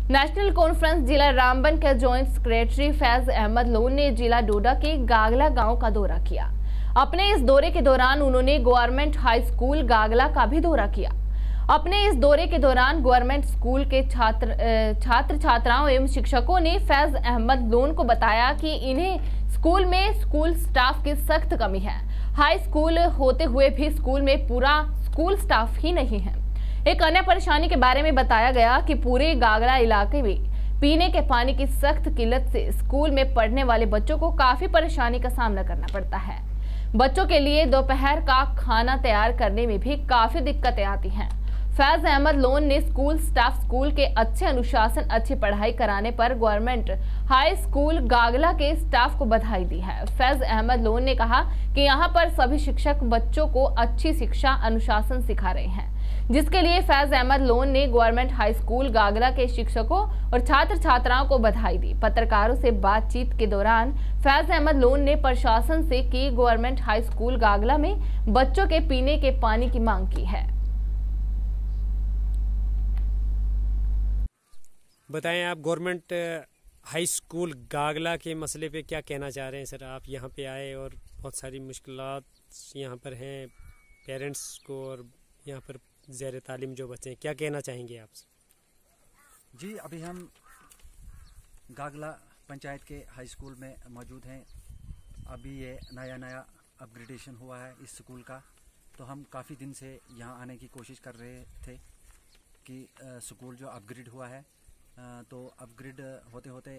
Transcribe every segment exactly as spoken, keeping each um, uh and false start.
National conference जिला रामबन के joint secretary Faiz Ahmed Lone ने जिला डोडा के गागला गांव का दौरा किया। अपने इस दौरे के दौरान उन्होंने गवर्नमेंट हाई स्कूल गागला का भी दौरा किया। अपने इस दौरे के दौरान गवर्नमेंट स्कूल के छात्र छात्र छात्राओं एवं शिक्षकों ने फैज अहमद लोन को बताया कि इन्हें स्कूल में स्कूल स्टाफ की सख्त कमी है। हाई स्कूल होते हुए भी स्कूल में पूरा स्कूल स्टाफ ही नहीं है। एक अन्य परेशानी के बारे में बताया गया कि पूरे गागला इलाके में पीने के पानी की सख्त किल्लत से स्कूल में पढ़ने वाले बच्चों को काफी परेशानी का सामना करना पड़ता है। बच्चों के लिए दोपहर का खाना तैयार करने में भी काफी दिक्कतें आती हैं। फैज अहमद लोन ने स्कूल स्टाफ स्कूल के अच्छे अनुशासन अच्छी पढ़ाई कराने पर गवर्नमेंट हाई स्कूल गागला के स्टाफ को बधाई दी है। फैज अहमद लोन ने कहा कि यहां पर सभी शिक्षक बच्चों को अच्छी शिक्षा अनुशासन सिखा रहे हैं, जिसके लिए फैज अहमद लोन ने गवर्नमेंट हाई स्कूल गागला के शिक्षकों और छात्र छात्राओं को बधाई दी। पत्रकारों से बातचीत के दौरान फैज अहमद लोन ने प्रशासन से की गवर्नमेंट हाई स्कूल गागला में बच्चों के पीने के पानी की मांग की है। बताएं, आप गवर्नमेंट हाई स्कूल गागला के मसले पे क्या कहना चाह रहे हैं सर? आप यहाँ पे आए और बहुत सारी मुश्किलात यहाँ पर हैं पेरेंट्स को और यहाँ पर ज़ेर तालीम जो बच्चे हैं, क्या कहना चाहेंगे आपसे? जी, अभी हम गागला पंचायत के हाई स्कूल में मौजूद हैं। अभी ये नया नया अपग्रेडेशन हुआ है इस स्कूल का, तो हम काफ़ी दिन से यहाँ आने की कोशिश कर रहे थे कि स्कूल जो अपग्रेड हुआ है, तो अपग्रेड होते होते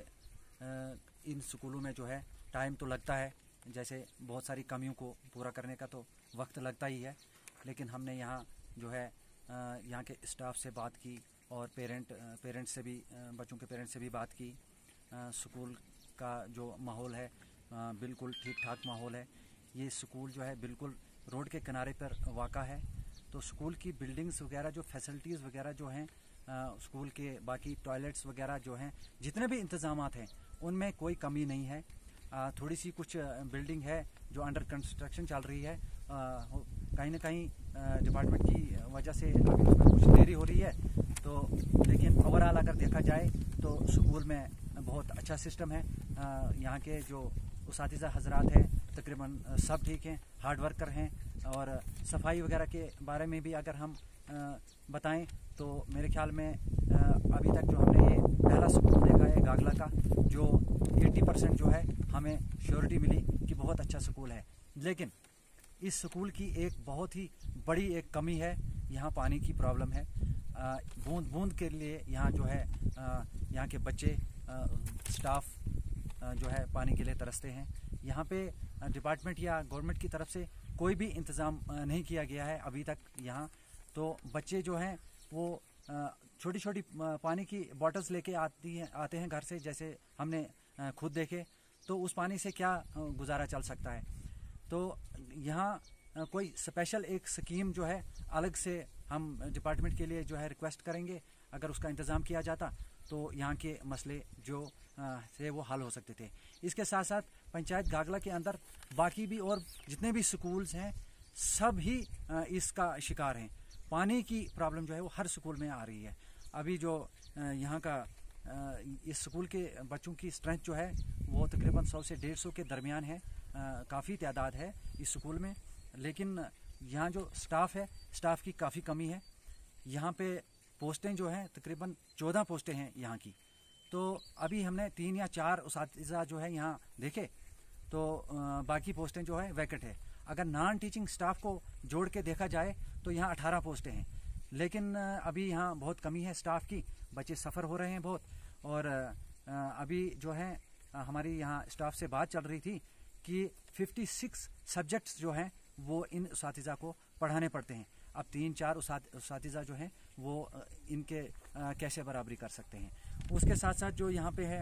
इन स्कूलों में जो है टाइम तो लगता है, जैसे बहुत सारी कमियों को पूरा करने का तो वक्त लगता ही है। लेकिन हमने यहाँ जो है यहाँ के स्टाफ से बात की और पेरेंट पेरेंट्स से भी, बच्चों के पेरेंट्स से भी बात की। स्कूल का जो माहौल है बिल्कुल ठीक ठाक माहौल है। ये स्कूल जो है बिल्कुल रोड के किनारे पर वाक़ा है, तो स्कूल की बिल्डिंग्स वगैरह जो फैसिलिटीज़ वगैरह जो हैं, स्कूल के बाकी टॉयलेट्स वगैरह जो हैं, जितने भी इंतज़ामात हैं उनमें कोई कमी नहीं है। आ, थोड़ी सी कुछ बिल्डिंग है जो अंडर कंस्ट्रक्शन चल रही है, आ, कहीं ना कहीं डिपार्टमेंट की वजह से अभी उसमें कुछ देरी हो रही है, तो लेकिन ओवरऑल अगर देखा जाए तो स्कूल में बहुत अच्छा सिस्टम है। यहाँ के जो उसातिज़ा हजरात हैं तकरीबन सब ठीक हैं, हार्ड वर्कर हैं। और सफाई वगैरह के बारे में भी अगर हम बताएं तो मेरे ख्याल में अभी तक जो हमने ये पहला स्कूल देखा है गागला का, जो अस्सी परसेंट जो है हमें श्योरिटी मिली कि बहुत अच्छा स्कूल है। लेकिन इस स्कूल की एक बहुत ही बड़ी एक कमी है, यहाँ पानी की प्रॉब्लम है। बूंद बूंद के लिए यहाँ जो है यहाँ के बच्चे, स्टाफ जो है पानी के लिए तरसते हैं। यहाँ पे डिपार्टमेंट या गवर्नमेंट की तरफ से कोई भी इंतज़ाम नहीं किया गया है अभी तक यहाँ। तो बच्चे जो हैं वो छोटी छोटी पानी की बॉटल्स लेके आती हैं आते हैं घर से, जैसे हमने खुद देखे, तो उस पानी से क्या गुजारा चल सकता है। तो यहाँ कोई स्पेशल एक स्कीम जो है अलग से हम डिपार्टमेंट के लिए जो है रिक्वेस्ट करेंगे, अगर उसका इंतज़ाम किया जाता तो यहाँ के मसले जो से वो हल हो सकते थे। इसके साथ साथ पंचायत गागला के अंदर बाकी भी और जितने भी स्कूल्स हैं सब ही इसका शिकार हैं। पानी की प्रॉब्लम जो है वो हर स्कूल में आ रही है। अभी जो यहाँ का इस स्कूल के बच्चों की स्ट्रेंथ जो है वो तकरीबन सौ से डेढ़ सौ के दरमियान है, काफ़ी तादाद है इस स्कूल में। लेकिन यहाँ जो स्टाफ है, स्टाफ की काफ़ी कमी है। यहाँ पे पोस्टें जो हैं तकरीबन चौदह पोस्टें हैं यहाँ की, तो अभी हमने तीन या चार उसातिज़ा जो है यहाँ देखे, तो बाकी पोस्टें जो है वैकेंट है। अगर नॉन टीचिंग स्टाफ को जोड़ के देखा जाए तो यहाँ अठारह पोस्टें हैं। लेकिन अभी यहाँ बहुत कमी है स्टाफ की, बच्चे सफ़र हो रहे हैं बहुत। और अभी जो है हमारी यहाँ स्टाफ से बात चल रही थी कि छप्पन सब्जेक्ट्स जो हैं वो इन उसातिज़ा को पढ़ाने पड़ते हैं। अब तीन चार उसातिज़ा जो हैं वो इनके कैसे बराबरी कर सकते हैं। उसके साथ साथ जो यहाँ पे है,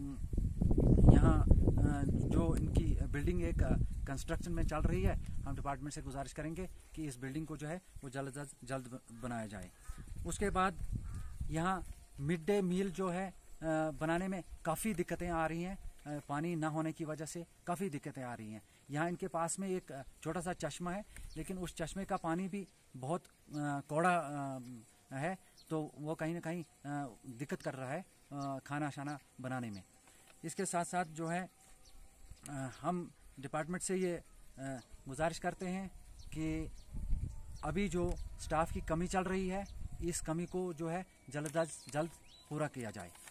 यहाँ जो इनकी बिल्डिंग एक कंस्ट्रक्शन में चल रही है, हम डिपार्टमेंट से गुजारिश करेंगे कि इस बिल्डिंग को जो है वो जल्द अज जल्द बनाया जाए। उसके बाद यहाँ मिड डे मील जो है बनाने में काफ़ी दिक्कतें आ रही हैं, पानी ना होने की वजह से काफ़ी दिक्कतें आ रही हैं। यहाँ इनके पास में एक छोटा सा चश्मा है, लेकिन उस चश्मे का पानी भी बहुत कौड़ा है, तो वो कहीं ना कहीं दिक्कत कर रहा है खाना शाना बनाने में। इसके साथ साथ जो है हम डिपार्टमेंट से ये गुजारिश करते हैं कि अभी जो स्टाफ की कमी चल रही है, इस कमी को जो है जल्द अज जल्द पूरा किया जाए।